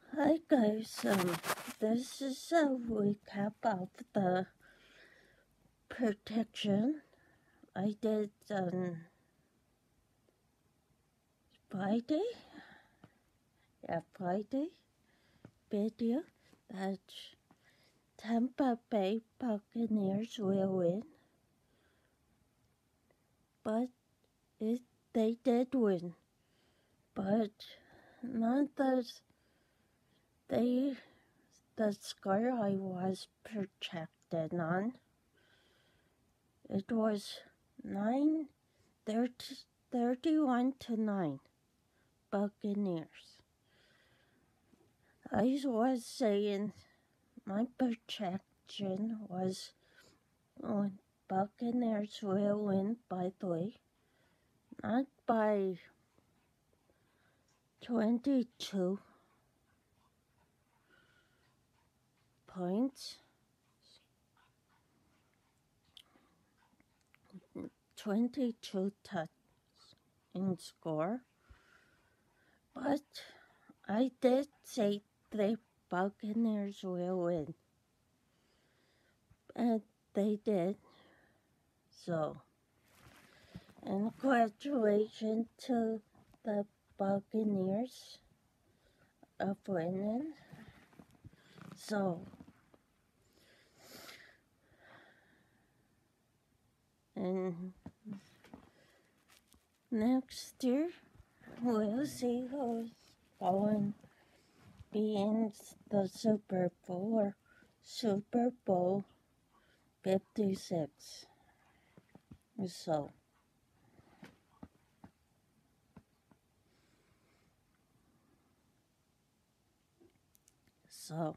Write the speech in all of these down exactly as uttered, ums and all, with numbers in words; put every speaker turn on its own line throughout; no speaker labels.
Hi guys, um, this is a recap of the protection I did on Friday, yeah, Friday video that Tampa Bay Buccaneers will win, but it, they did win, but not the, they, the score I was projected on. It was nine thirty, thirty-one to nine Buccaneers. I was saying my projection was oh, Buccaneers will win by three, not by twenty-two points, twenty-two touchdowns in score, but I did say the Buccaneers will win, and they did. So, and congratulations to the Buccaneers of winning. So, and next year we'll see who's going to be in the Super Bowl or Super Bowl fifty-six. So, so,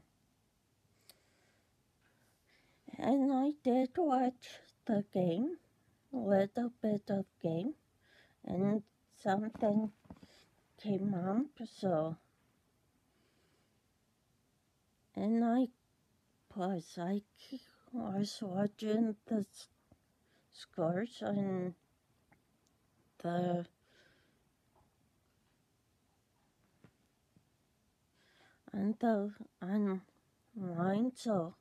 and I did watch the game, a little bit of game, and something came up, so, and I, plus I was watching the scores on the on the online, so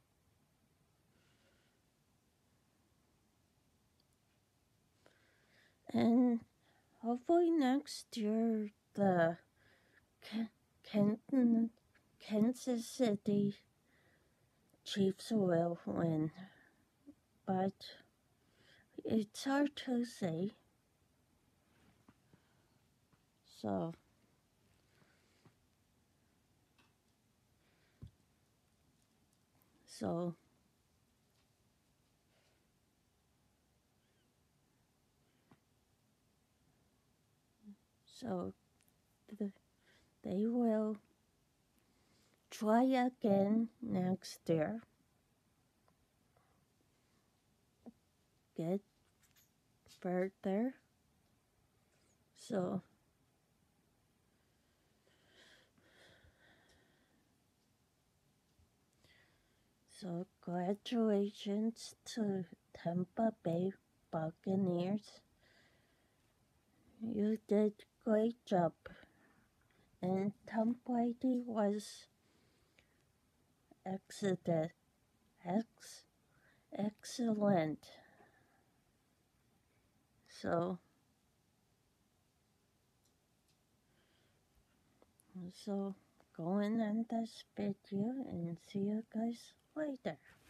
and hopefully next year the Kenton, Kansas City Chiefs will win, but it's hard to say. So, so, so the, they will try again next year. Get further. So, so congratulations to Tampa Bay Buccaneers. You did great job. And Tom Brady was excellent. Ex- excellent. So, so go in on this video and see you guys later.